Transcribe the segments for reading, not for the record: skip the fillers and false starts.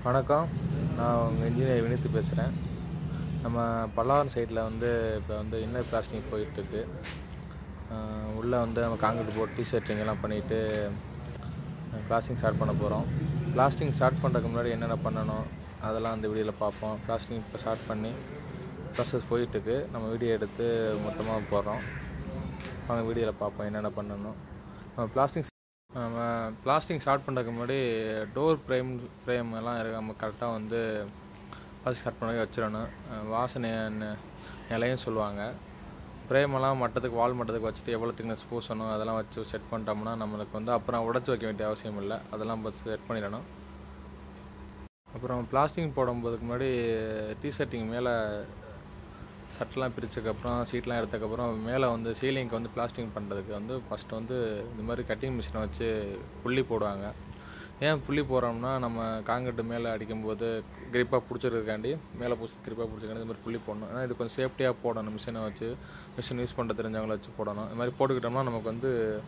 வணக்கம். நான் உங்கள் இன்ஜினியர் வினித்து பேசுகிறேன். நம்ம பல்லாவரம் சைடில் இப்போ இன்னர் பிளாஸ்டிங் போயிட்டுருக்கு. உள்ளே நம்ம காங்கிரீட் போட்டு டீ-ஷர்ட்டிங்கெல்லாம் பண்ணிவிட்டு பிளாஸ்டிங் ஸ்டார்ட் பண்ண போகிறோம். பிளாஸ்டிங் ஸ்டார்ட் பண்ணுறதுக்கு முன்னாடி என்னென்ன பண்ணணும் அதெல்லாம் அந்த வீடியோவில் பார்ப்போம். பிளாஸ்டிங் இப்போ ஸ்டார்ட் பண்ணி ப்ராசஸ் போயிட்டுருக்கு. நம்ம வீடியோ எடுத்து மொத்தமாக போடுறோம். அவங்க வீடியோவில் பார்ப்போம் என்னென்ன பண்ணணும். நம்ம பிளாஸ்டிங் ஸ்டார்ட் பண்ணுறதுக்கு முன்னாடி டோர் ஃப்ரேம் எல்லாம் நம்ம கரெக்டாக ஃபஸ்ட் ஸ்டார்ட் பண்ணி வச்சிடணும். வாசனை நிலையும் சொல்லுவாங்க. ஃப்ரேமெல்லாம் மட்டத்துக்கு வால் மட்டத்துக்கு வச்சுட்டு எவ்வளோ திக்னஸ் பூசணும் அதெல்லாம் வச்சு செட் பண்ணிட்டோம்னா நம்மளுக்கு அப்புறம் உடச்சி வைக்க வேண்டிய அவசியம் இல்லை. அதெல்லாம் செட் பண்ணிடணும். அப்புறம் பிளாஸ்டிங் போடும்போதுக்கு முன்னாடி டீ-ஷர்ட்டிங் மேலே சட்டெலாம் பிரித்ததுக்கப்புறம் சீட்லாம் எடுத்ததுக்கப்புறம் மேலே சீலிங்க்கு பிளாஸ்டிங் பண்ணுறதுக்கு ஃபஸ்ட்டு இந்த மாதிரி கட்டிங் மிஷினை வச்சு புள்ளி போடுவாங்க. ஏன் புள்ளி போடுறோம்னா நம்ம காங்கிரீட்டு மேலே அடிக்கும்போது கிரிப்பாக பிடிச்சிருக்காண்டி மேலே கிரிப்பாக பிடிச்சிருக்காண்டி இது மாதிரி புள்ளி போடணும். ஏன்னா இது கொஞ்சம் சேஃப்டியாக போடணும். மிஷின் யூஸ் பண்ணுற தெரிஞ்சவங்கள வச்சு போடணும். இது மாதிரி போட்டுக்கிட்டோம்னா நமக்கு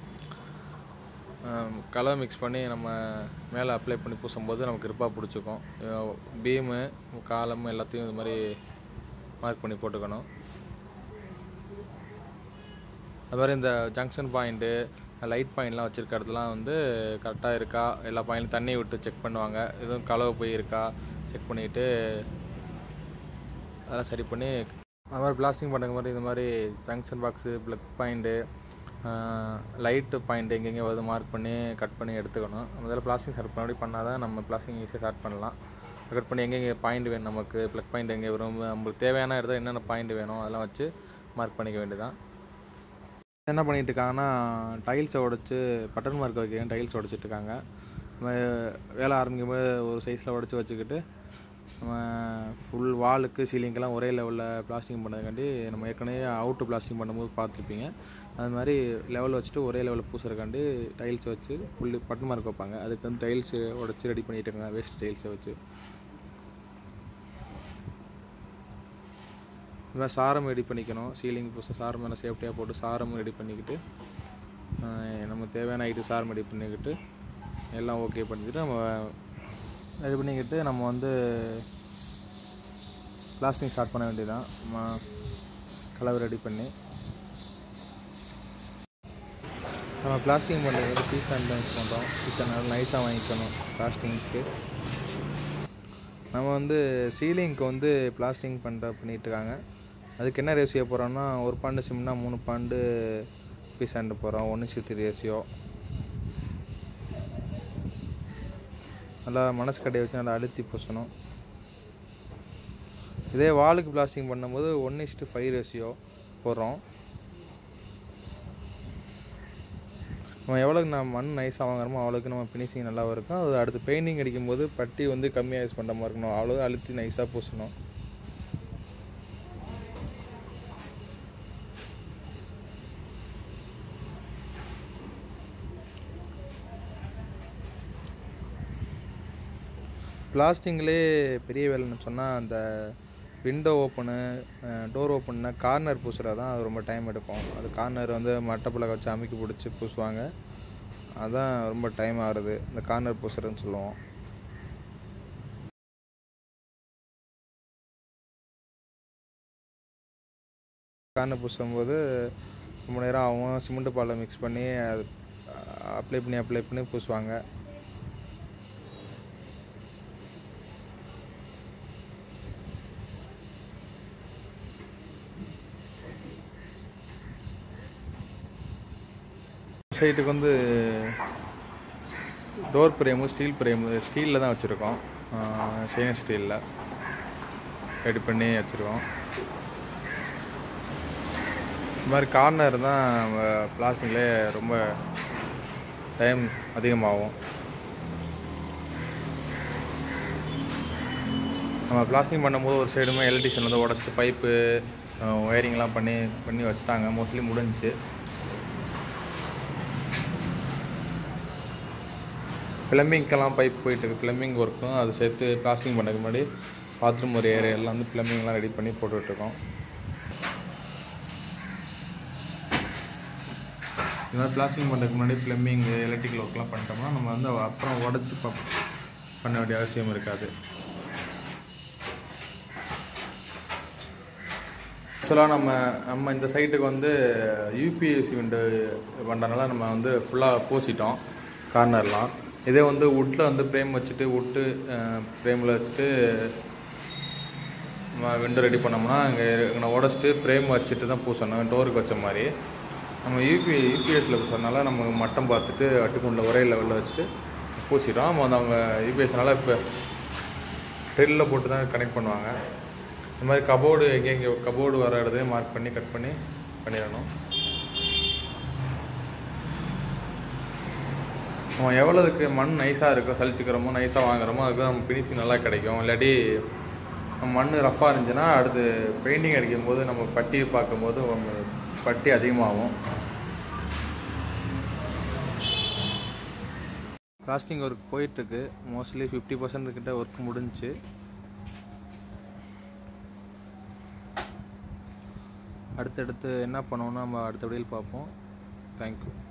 கலர் மிக்ஸ் பண்ணி நம்ம மேலே அப்ளை பண்ணி பூசும்போது நமக்கு கிரிப்பாக பிடிச்சிக்கும். பீமு காலம் எல்லாத்தையும் இது மாதிரி மார்க் பண்ணி போட்டுக்கணும். அது மாதிரி இந்த ஜங்ஷன் பாயிண்ட்டு லைட் பாயிண்ட்லாம் வச்சுருக்க இடத்துலாம் கரெக்டாக இருக்கா, எல்லா பாயிண்ட்லையும் தண்ணி விட்டு செக் பண்ணுவாங்க. எதுவும் கலவை போயிருக்கா செக் பண்ணிவிட்டு அதெல்லாம் சரி பண்ணி அது மாதிரி பிளாஸ்டிங் பண்ணுற மாதிரி இந்த மாதிரி junction box plug point light point எங்கெங்கே மார்க் பண்ணி கட் பண்ணி எடுத்துக்கணும். முதல்ல பிளாஸ்டிங் ஸ்டார்ட் பண்ணி பண்ணால் தான் நம்ம பிளாஸ்டிங் ஈஸியாக ஸ்டார்ட் பண்ணலாம். கட் பண்ணி எங்கெங்கே பாயிண்ட் வேணும், நமக்கு ப்ளக் பாயிண்ட் எங்கே வரும், நம்மளுக்கு தேவையான இடத்துல என்னென்ன பாயிண்ட் வேணும் அதெல்லாம் வச்சு மார்க் பண்ணிக்க வேண்டியதான். என்ன பண்ணிகிட்டு இருக்காங்கன்னா டைல்ஸை உடச்சி பட்டன் மார்க் வைக்க டைல்ஸ் உடச்சிட்ருக்காங்க. நம்ம வேலை ஆரம்பிக்கும்போது ஒரு சைஸில் உடச்சி வச்சுக்கிட்டு நம்ம ஃபுல் வாலுக்கு சீலிங்கெல்லாம் ஒரே லெவலில் பிளாஸ்டிங் பண்ணதுக்காண்டி நம்ம ஏற்கனவே அவுட்டு பிளாஸ்டிங் பண்ணும்போது பார்த்துருப்பீங்க. அது மாதிரி லெவல் வச்சுட்டு ஒரே லெவலில் பூசுறதுக்காண்டி டைல்ஸ் வச்சு ஃபுல்லு பட்டன் மார்க் வைப்பாங்க. அதுக்கு டைல்ஸ் உடச்சி ரெடி பண்ணிகிட்டு இருக்காங்க. வேஸ்ட் டைல்ஸை வச்சு இது மாதிரி சாரம் ரெடி பண்ணிக்கணும். சீலிங் பூச சாரம் மேலே சேஃப்டியாக போட்டு சாரம் ரெடி பண்ணிக்கிட்டு நம்ம தேவையான ஐட்டு சாரம் ரெடி பண்ணிக்கிட்டு எல்லாம் ஓகே பண்ணிக்கிட்டு நம்ம ரெடி பண்ணிக்கிட்டு நம்ம பிளாஸ்டிங் ஸ்டார்ட் பண்ண வேண்டியதான். நம்ம கலவை ரெடி பண்ணி நம்ம பிளாஸ்டிங் பண்ணுறது பீஸ் அண்ட் யூஸ் பண்ணுறோம். பீஸ் அண்ட் நைஸாக வாங்கிக்கணும். பிளாஸ்டிங்க்கு நம்ம சீலிங்க்கு பிளாஸ்டிங் பண்ணிகிட்ருக்காங்க. அதுக்கு என்ன ரேஷியோ போகிறோம்னா 1 பாண்டு சிம்னா 3 பாண்டு பீஸ் அண்ட் போகிறோம். 1:3 ரேஷியோ. நல்லா மனசு கடையை வச்சு நல்லா அழுத்தி பூசணும். இதே வாலுக்கு பிளாஸ்டிங் பண்ணும்போது 1:5 ரேஷியோ போடுறோம். நம்ம எவ்வளோக்கு மண் நைஸாக வாங்குறோமோ அவ்வளோக்கு நம்ம ஃபினிஷிங் நல்லா இருக்கும். அது அடுத்து பெயிண்டிங் அடிக்கும்போது பட்டி கம்மியாக யூஸ் பண்ணுற மாதிரி இருக்கணும். அவ்வளோ அழுத்தி நைஸாக பூசணும். பிளாஸ்டிங்லேயே பெரிய வேலைன்னு சொன்னால் அந்த விண்டோ ஓப்பனு டோர் ஓப்பன்னா கார்னர் பூசுகிறது தான் அது ரொம்ப டைம் எடுக்கும். அது கார்னர் மட்டப்பலகை வச்சு அமுக்கி பிடிச்சி பூசுவாங்க. அதுதான் ரொம்ப டைம் ஆகுது. இந்த கார்னர் பூசுறதுன்னு சொல்லுவோம். கார்னர் பூசும்போது ரொம்ப நேரம் ஆகும். சிமெண்ட் பாலை மிக்ஸ் பண்ணி அது அப்ளை பண்ணி பூசுவாங்க. சைட்டுக்கு டோர் ஃப்ரேமு ஸ்டீலில் தான் வச்சுருக்கோம். ஸ்டெயின்லெஸ் ஸ்டீலில் ரெடி பண்ணி வச்சுருக்கோம். இது மாதிரி கார்னர் தான் பிளாஸ்டிக்லேயே ரொம்ப டைம் அதிகமாகும். நம்ம பிளாஸ்டிங் பண்ணும்போது ஒரு சைடுமே எலக்ட்ரிஷியன் உடச்சிட்டு பைப்பு ஒயரிங்லாம் பண்ணி வச்சுட்டாங்க. மோஸ்ட்லி முடிஞ்சிச்சு. ப்ளம்பிங்க்கெல்லாம் பைப் போயிட்டுருக்கு. ப்ளம்பிங் ஒர்க்கும் அது சேர்த்து பிளாஸ்டிங் பண்ணதுக்கு முன்னாடி பாத்ரூம் ஒரு ஏரியாலாம் ப்ளம்பிங்லாம் ரெடி பண்ணி போட்டுட்ருக்கோம். இது மாதிரி பிளாஸ்டிங் பண்ணுறதுக்கு முன்னாடி ப்ளம்பிங் எலக்ட்ரிக்கல் ஒர்க்லாம் பண்ணிட்டோம்னா நம்ம அப்புறம் உடச்சி பண்ண வேண்டிய அவசியம் இருக்காது. ஆக்சுவலாக நம்ம இந்த சைட்டுக்கு வந்து யூபிஎஸ்சி விண்டோ பண்ணுறதுனால நம்ம வந்து ஃபுல்லாக பூசிட்டோம் கார்னர்லாம். இதே வந்து வுட்டில் வந்து ஃப்ரேம் வச்சுட்டு வுட்டு ஃப்ரேமில் வச்சுட்டு விண்டோ ரெடி பண்ணோம்னா இங்கே உடச்சிட்டு ஃப்ரேம் வச்சுட்டு தான் பூசணும், டோருக்கு வச்ச மாதிரி. நம்ம யூபிஎஸ்சில் பூசுறதுனால நம்ம மட்டம் பார்த்துட்டு அட்டுக்குண்டில் ஒரே லெவலில் வச்சுட்டு பூசிட்டோம். நம்ம வந்து அவங்க யூபிஎஸ்னால இப்போ ட்ரில்லில் போட்டு தான் கனெக்ட் பண்ணுவாங்க. இந்த மாதிரி கபோர்டு எங்கே கபோர்டு வர இடத்தையே மார்க் பண்ணி கட் பண்ணி பண்ணிடணும். நம்ம எவ்வளோதுக்கு மண் நைஸாக இருக்கோ, சலிச்சுக்கிறோமோ, நைஸாக வாங்குகிறோமோ, அதுக்கு நம்ம ஃபினிஷிங் நல்லா கிடைக்கும். இல்லாட்டி மண் ரஃப்பாக இருந்துச்சுன்னா அடுத்து பெயிண்டிங் அடிக்கும்போது நம்ம பட்டியை பார்க்கும்போது பட்டி அதிகமாகும். பிளாஸ்டிங் ஒர்க் போயிட்டுருக்கு. மோஸ்ட்லி 50% கிட்ட ஒர்க் முடிஞ்சிச்சு. அடுத்தடுத்து என்ன பண்ணணும்னா நம்ம அடுத்த வீடியோவில் பார்ப்போம். தேங்க்யூ.